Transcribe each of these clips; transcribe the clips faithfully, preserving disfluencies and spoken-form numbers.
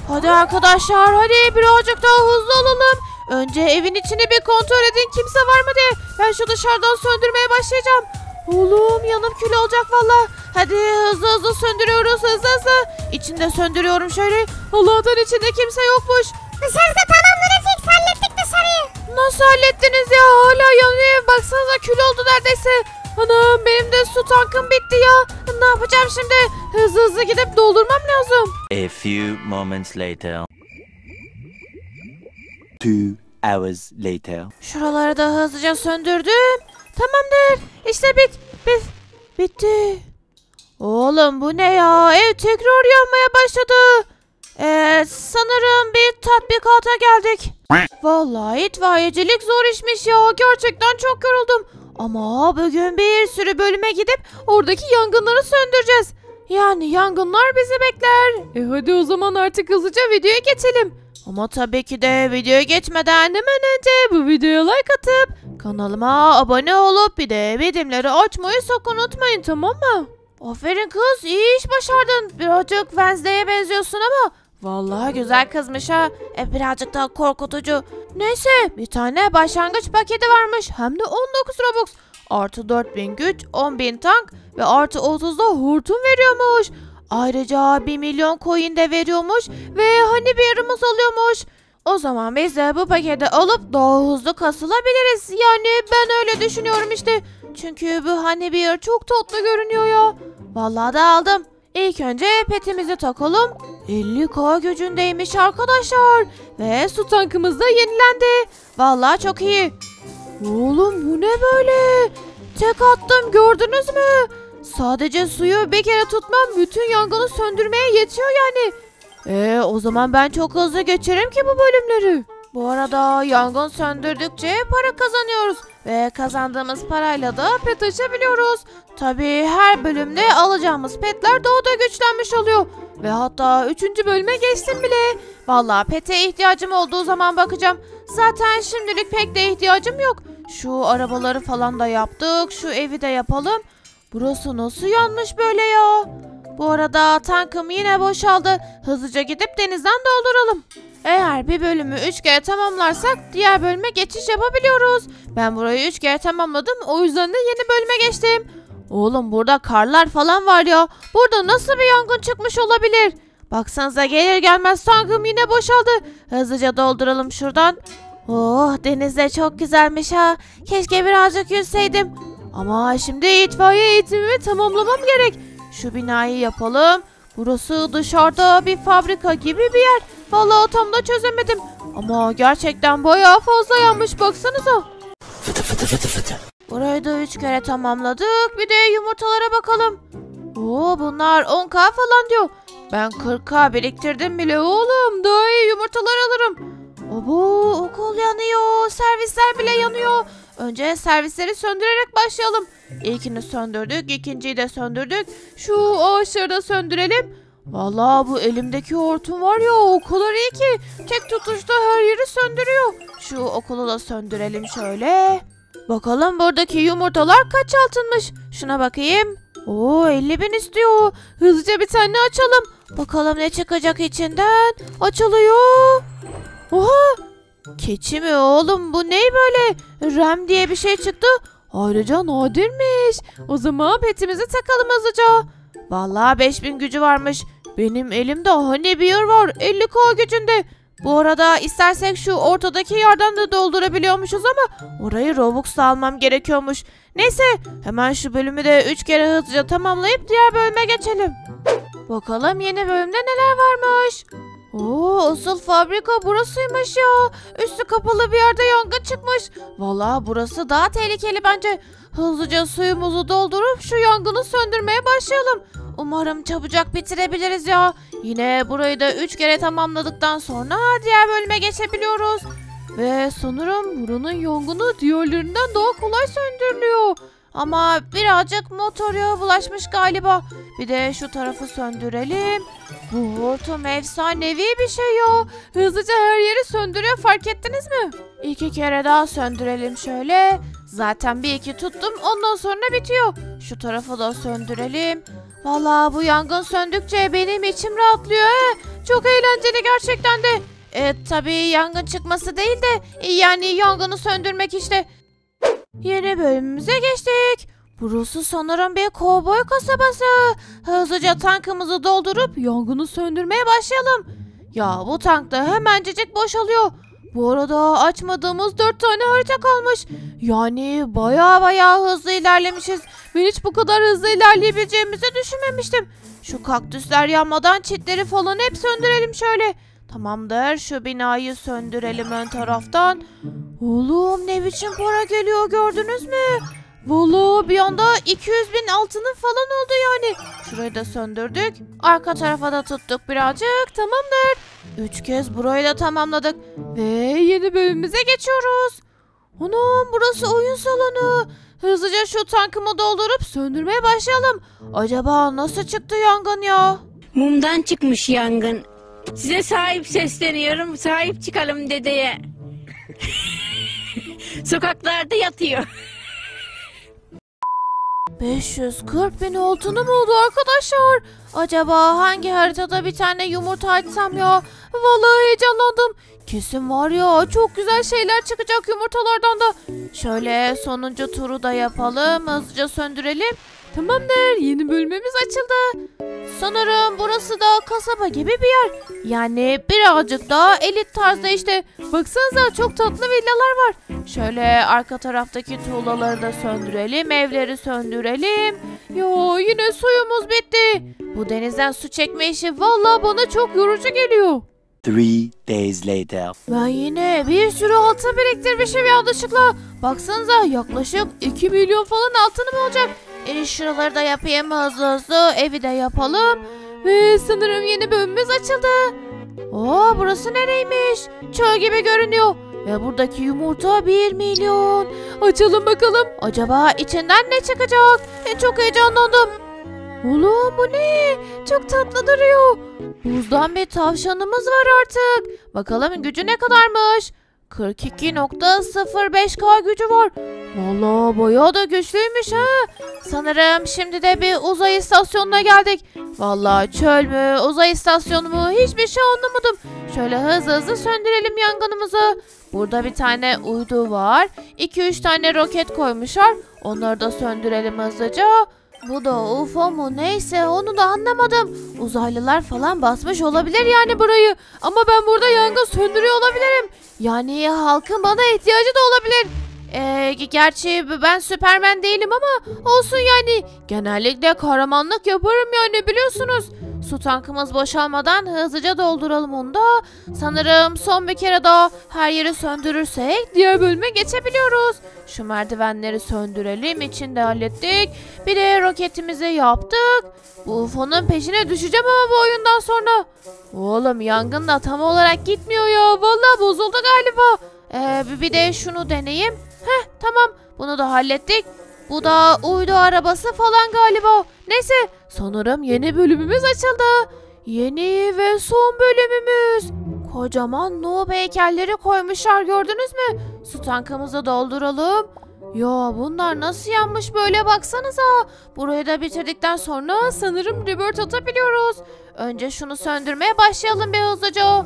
Hadi arkadaşlar, hadi birazcık daha hızlı olalım. Önce evin içini bir kontrol edin, kimse var mı diye. Ben şu dışarıdan söndürmeye başlayacağım. Oğlum yanım kül olacak valla. Hadi hızlı hızlı söndürüyoruz, hızlı hızlı. İçinde söndürüyorum şöyle. Allah'tan içinde kimse yokmuş. Dışarıda tamamdır Efik, hallettik dışarıyı. Nasıl hallettiniz ya? Hala yanıyor. Baksanıza kül oldu neredeyse. Anam benim de su tankım bitti ya. Ne yapacağım şimdi? Hızlı hızlı gidip doldurmam lazım. A few moments later. Two hours later. Şuraları da hızlıca söndürdüm. Tamamdır. İşte bit. Bit. Bitti. Oğlum bu ne ya? Ev tekrar yanmaya başladı. Ee, sanırım bir tatbikata geldik. Vallahi itfaiyecilik zor işmiş ya. Gerçekten çok yoruldum. Ama bugün bir sürü bölüme gidip oradaki yangınları söndüreceğiz. Yani yangınlar bizi bekler. E hadi o zaman artık hızlıca videoya geçelim. Ama tabii ki de videoya geçmeden hemen önce bu videoya like atıp kanalıma abone olup bir de bildirimleri açmayı sakın unutmayın, tamam mı? Aferin kız, iyi iş başardın. Birazcık Wednesday'e benziyorsun ama vallahi güzel kızmış ha. E birazcık daha korkutucu. Neyse, bir tane başlangıç paketi varmış. Hem de on dokuz Robux. Artı dört bin güç, on bin tank ve artı otuz da hortum veriyormuş. Ayrıca bir milyon coin de veriyormuş ve hani bir yarımız oluyormuş. O zaman biz de bu paketi alıp daha hızlı kasılabiliriz. Yani ben öyle düşünüyorum işte. Çünkü bu hani bir yer çok tatlı görünüyor ya. Vallahi da aldım. İlk önce petimizi takalım. elli bin gücündeymiş arkadaşlar. Ve su tankımız da yenilendi. Vallahi çok iyi. Oğlum bu ne böyle? Tek attım, gördünüz mü? Sadece suyu bir kere tutmam bütün yangını söndürmeye yetiyor yani. Eee o zaman ben çok hızlı geçerim ki bu bölümleri. Bu arada yangın söndürdükçe para kazanıyoruz. Ve kazandığımız parayla da pet açabiliyoruz. Tabii her bölümde alacağımız petler daha da güçlenmiş oluyor. Ve hatta üçüncü bölüme geçtim bile. Vallahi pete ihtiyacım olduğu zaman bakacağım. Zaten şimdilik pek de ihtiyacım yok. Şu arabaları falan da yaptık. Şu evi de yapalım. Burası nasıl yanmış böyle ya? Bu arada tankım yine boşaldı. Hızlıca gidip denizden dolduralım. Eğer bir bölümü üç kere tamamlarsak diğer bölüme geçiş yapabiliyoruz. Ben burayı üç kere tamamladım. O yüzden de yeni bölüme geçtim. Oğlum burada karlar falan var ya. Burada nasıl bir yangın çıkmış olabilir? Baksanıza, gelir gelmez tankım yine boşaldı. Hızlıca dolduralım şuradan. Oh, deniz de çok güzelmiş ha. Keşke birazcık yüzseydim. Ama şimdi itfaiye eğitimimi tamamlamam gerek. Şu binayı yapalım. Burası dışarıda bir fabrika gibi bir yer. Vallahi tam da çözemedim. Ama gerçekten bayağı fazla yanmış, baksanıza. Fıtı fıtı fıtı fıtı. Burayı da üç kere tamamladık. Bir de yumurtalara bakalım. Oo, bunlar on bin falan diyor. Ben kırk bin biriktirdim bile oğlum. Daha iyi yumurtalar alırım. Abo, okul yanıyor. Servisler bile yanıyor. Önce servisleri söndürerek başlayalım. İlkini söndürdük, ikinciyi de söndürdük. Şu ağaçları da söndürelim. Vallahi bu elimdeki hortum var ya, o kadar iyi ki tek tutuşta her yeri söndürüyor. Şu okulu da söndürelim şöyle. Bakalım buradaki yumurtalar kaç altınmış. Şuna bakayım. Oo, elli bin istiyor. Hızlıca bir tane açalım. Bakalım ne çıkacak içinden. Açılıyor. Oha! Keçi mi oğlum, bu ne böyle? Rem diye bir şey çıktı. Ayrıca nadirmiş. O zaman petimizi takalım hızlıca. Vallahi beş bin gücü varmış. Benim elimde hani bir yer var. elli bin gücünde. Bu arada istersek şu ortadaki yerden de doldurabiliyormuşuz ama orayı Robux'la almam gerekiyormuş. Neyse, hemen şu bölümü de üç kere hızlıca tamamlayıp diğer bölüme geçelim. Bakalım yeni bölümde neler varmış. Oo, asıl fabrika burasıymış ya. Üstü kapalı bir yerde yangın çıkmış. Vallahi burası daha tehlikeli bence. Hızlıca suyumuzu doldurup şu yangını söndürmeye başlayalım. Umarım çabucak bitirebiliriz ya. Yine burayı da üç kere tamamladıktan sonra diğer bölüme geçebiliyoruz. Ve sanırım buranın yangını diğerlerinden daha kolay söndürülüyor. Ama birazcık motor yağı bulaşmış galiba. Bir de şu tarafı söndürelim. Bu hortum efsanevi bir şey ya. Hızlıca her yeri söndürüyor, fark ettiniz mi? İki kere daha söndürelim şöyle. Zaten bir iki tuttum, ondan sonra bitiyor. Şu tarafı da söndürelim. Vallahi bu yangın söndükçe benim içim rahatlıyor he. Çok eğlenceli gerçekten de. E, tabii yangın çıkması değil de e, yani yangını söndürmek işte. Yeni bölümümüze geçtik. Burası sanırım bir kovboy kasabası. Hızlıca tankımızı doldurup yangını söndürmeye başlayalım. Ya bu tank da hemencecik boşalıyor. Bu arada açmadığımız dört tane harita kalmış. Yani baya baya hızlı ilerlemişiz. Ben hiç bu kadar hızlı ilerleyebileceğimizi düşünmemiştim. Şu kaktüsler yanmadan çitleri falan hep söndürelim şöyle. Tamamdır, şu binayı söndürelim ön taraftan. Oğlum ne biçim para geliyor, gördünüz mü? Vallahi bir anda iki yüz bin altının falan oldu yani. Şurayı da söndürdük. Arka tarafa da tuttuk birazcık. Tamamdır. Üç kez burayı da tamamladık. Ve yeni bölümümüze geçiyoruz. Anam, burası oyun salonu. Hızlıca şu tankımı doldurup söndürmeye başlayalım. Acaba nasıl çıktı yangın ya? Mumdan çıkmış yangın. Size sahip sesleniyorum. Sahip çıkalım dedeye. Sokaklarda yatıyor. beş yüz kırk bin altını mı oldu arkadaşlar? Acaba hangi haritada bir tane yumurta açsam ya? Vallahi heyecanlandım. Kesin var ya, çok güzel şeyler çıkacak yumurtalardan da. Şöyle sonuncu turu da yapalım. Hızlıca söndürelim. Tamamdır, yeni bölümümüz açıldı. Sanırım burası da kasaba gibi bir yer. Yani birazcık daha elit tarzda işte. Baksanıza, çok tatlı villalar var. Şöyle arka taraftaki tuğlaları da söndürelim. Evleri söndürelim. Yo, yine suyumuz bitti. Bu denizden su çekme işi vallahi bana çok yorucu geliyor. Three days later. Ben yine bir sürü altın biriktirmişim yanlışlıkla. Baksanıza, yaklaşık iki milyon falan altınım olacak. E, şuraları da yapayım hızlı hızlı. Evi de yapalım. Ve sanırım yeni bölümümüz açıldı. Oo, burası nereymiş? Çöl gibi görünüyor. Ve buradaki yumurta bir milyon. Açalım bakalım. Acaba içinden ne çıkacak? E, çok heyecanlandım. Oğlum bu ne? Çok tatlı duruyor. Buzdan bir tavşanımız var artık. Bakalım gücü ne kadarmış? kırk iki nokta sıfır beş K gücü var. Vallahi bayağı da güçlüymüş ha. Sanırım şimdi de bir uzay istasyonuna geldik. Vallahi çöl mü, uzay istasyonu mu, hiçbir şey anlamadım. Şöyle hızlı hızlı söndürelim yangınımızı. Burada bir tane uydu var. iki üç tane roket koymuşlar. Onları da söndürelim hızlıca. Bu da U F O mu neyse, onu da anlamadım. Uzaylılar falan basmış olabilir yani burayı. Ama ben burada yangın söndürüyor olabilirim. Yani halkın bana ihtiyacı da olabilir. Ee, gerçi ben Süpermen değilim ama olsun yani. Genellikle kahramanlık yaparım yani, biliyorsunuz. Su tankımız boşalmadan hızlıca dolduralım onu da. Sanırım son bir kere daha her yeri söndürürsek diğer bölüme geçebiliyoruz. Şu merdivenleri söndürelim. İçini de hallettik. Bir de roketimizi yaptık. Bu U F O'nun peşine düşeceğim ama bu oyundan sonra. Oğlum yangın da tam olarak gitmiyor ya. Vallahi bozuldu galiba. Ee, bir de şunu deneyeyim. Heh, tamam, bunu da hallettik. Bu da uydu arabası falan galiba. Neyse, sanırım yeni bölümümüz açıldı. Yeni ve son bölümümüz. Kocaman noob heykelleri koymuşlar, gördünüz mü? Su tankımızı dolduralım. Ya bunlar nasıl yanmış böyle, baksanıza. Burayı da bitirdikten sonra sanırım rebirth atabiliyoruz. Önce şunu söndürmeye başlayalım bir hızlıca.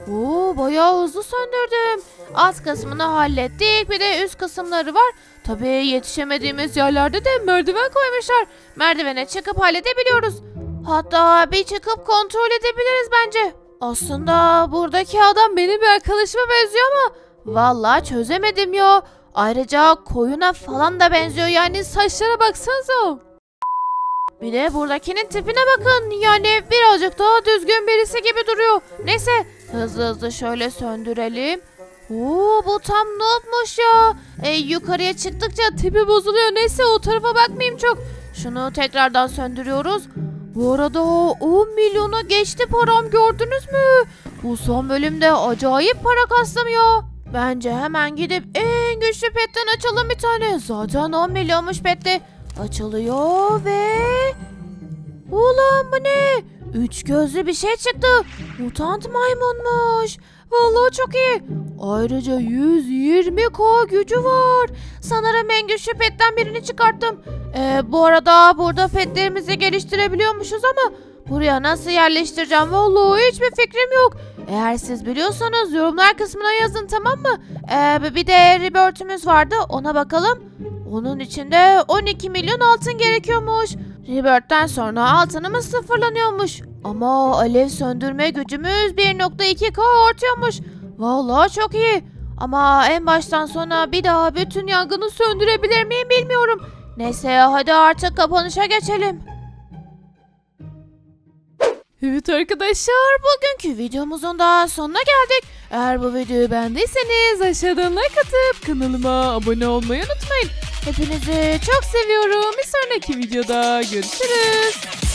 Oo, bayağı hızlı söndürdüm. Alt kısmını hallettik. Bir de üst kısımları var. Tabii yetişemediğimiz yerlerde de merdiven koymuşlar. Merdivene çıkıp halledebiliyoruz. Hatta bir çıkıp kontrol edebiliriz bence. Aslında buradaki adam benim bir arkadaşıma benziyor ama vallahi çözemedim ya. Ayrıca koyuna falan da benziyor, yani saçlara baksanıza. Bir de buradakinin tipine bakın. Yani birazcık daha düzgün birisi gibi duruyor. Neyse, hızlı hızlı şöyle söndürelim. Oo, bu tam noobmuş ya. E, yukarıya çıktıkça tipi bozuluyor. Neyse, o tarafa bakmayayım çok. Şunu tekrardan söndürüyoruz. Bu arada on milyonu geçti param, gördünüz mü? Bu son bölümde acayip para kastım ya. Bence hemen gidip en güçlü petten açalım bir tane. Zaten on milyonmuş petti. Açılıyor ve... Ulan bu ne? Üç gözlü bir şey çıktı. Mutant maymunmuş. Vallahi çok iyi. Ayrıca yüz yirmi K gücü var. Sanırım en güçlü petten birini çıkarttım. Ee, bu arada burada petlerimizi geliştirebiliyormuşuz ama buraya nasıl yerleştireceğim vallahi hiçbir fikrim yok. Eğer siz biliyorsanız yorumlar kısmına yazın, tamam mı? Ee, bir de rebirth'ümüz vardı, ona bakalım. Onun içinde on iki milyon altın gerekiyormuş. Rebirth'ten sonra altınımız sıfırlanıyormuş. Ama alev söndürme gücümüz bir nokta iki K artıyormuş. Vallahi çok iyi. Ama en baştan sona bir daha bütün yangını söndürebilir miyim bilmiyorum. Neyse hadi artık kapanışa geçelim. Evet arkadaşlar, bugünkü videomuzun da sonuna geldik. Eğer bu videoyu beğendiyseniz aşağıdan like atıp kanalıma abone olmayı unutmayın. Hepinizi çok seviyorum. Bir sonraki videoda görüşürüz.